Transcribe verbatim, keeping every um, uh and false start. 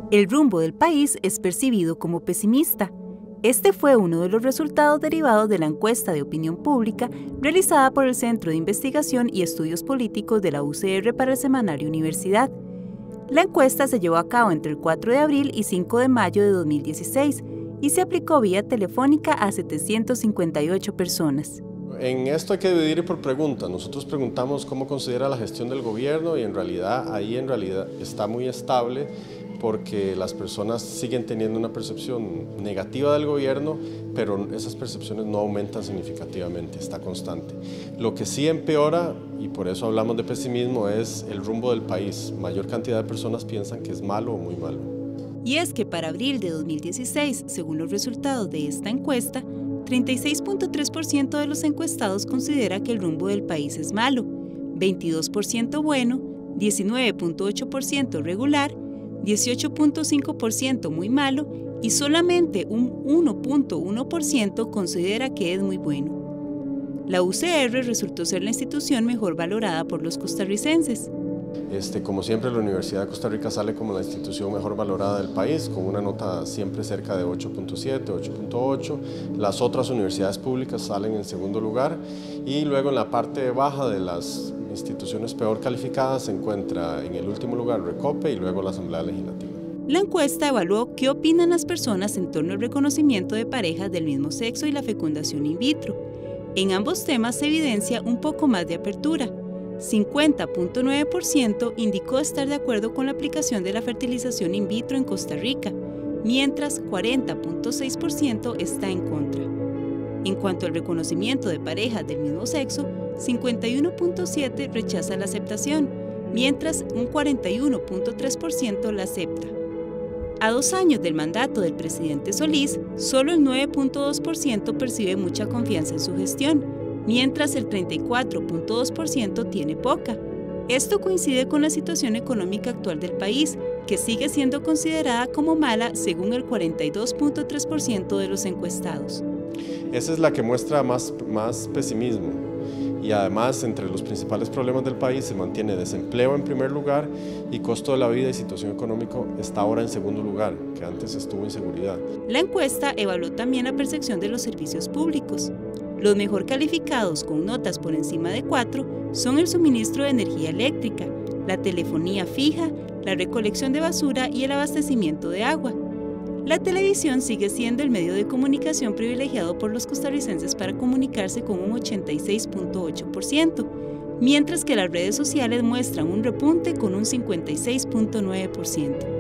El rumbo del país es percibido como pesimista. Este fue uno de los resultados derivados de la encuesta de opinión pública realizada por el Centro de Investigación y Estudios Políticos de la U C R para el semanario Universidad. La encuesta se llevó a cabo entre el cuatro de abril y cinco de mayo de dos mil dieciséis y se aplicó vía telefónica a setecientas cincuenta y ocho personas. En esto hay que dividir por preguntas. Nosotros preguntamos cómo considera la gestión del gobierno y en realidad ahí en realidad está muy estable porque las personas siguen teniendo una percepción negativa del gobierno, pero esas percepciones no aumentan significativamente, está constante. Lo que sí empeora, y por eso hablamos de pesimismo, es el rumbo del país. Mayor cantidad de personas piensan que es malo o muy malo. Y es que para abril de dos mil dieciséis, según los resultados de esta encuesta, treinta y seis punto tres por ciento de los encuestados considera que el rumbo del país es malo, veintidós por ciento bueno, diecinueve punto ocho por ciento regular, dieciocho punto cinco por ciento muy malo y solamente un uno punto uno por ciento considera que es muy bueno. La U C R resultó ser la institución mejor valorada por los costarricenses. Este, como siempre, la Universidad de Costa Rica sale como la institución mejor valorada del país, con una nota siempre cerca de ocho punto siete, ocho punto ocho. Las otras universidades públicas salen en segundo lugar y luego en la parte baja de las instituciones peor calificadas se encuentra en el último lugar Recope y luego la Asamblea Legislativa. La encuesta evaluó qué opinan las personas en torno al reconocimiento de parejas del mismo sexo y la fecundación in vitro. En ambos temas se evidencia un poco más de apertura. cincuenta punto nueve por ciento indicó estar de acuerdo con la aplicación de la fertilización in vitro en Costa Rica, mientras cuarenta punto seis por ciento está en contra. En cuanto al reconocimiento de parejas del mismo sexo, cincuenta y uno punto siete por ciento rechaza la aceptación, mientras un cuarenta y uno punto tres por ciento la acepta. A dos años del mandato del presidente Solís, solo el nueve punto dos por ciento percibe mucha confianza en su gestión, mientras el treinta y cuatro punto dos por ciento tiene poca. Esto coincide con la situación económica actual del país, que sigue siendo considerada como mala según el cuarenta y dos punto tres por ciento de los encuestados. Esa es la que muestra más, más pesimismo y además entre los principales problemas del país se mantiene desempleo en primer lugar y costo de la vida y situación económica está ahora en segundo lugar, que antes estuvo en seguridad. La encuesta evaluó también la percepción de los servicios públicos. Los mejor calificados con notas por encima de cuatro son el suministro de energía eléctrica, la telefonía fija, la recolección de basura y el abastecimiento de agua. La televisión sigue siendo el medio de comunicación privilegiado por los costarricenses para comunicarse con un ochenta y seis punto ocho por ciento, mientras que las redes sociales muestran un repunte con un cincuenta y seis punto nueve por ciento.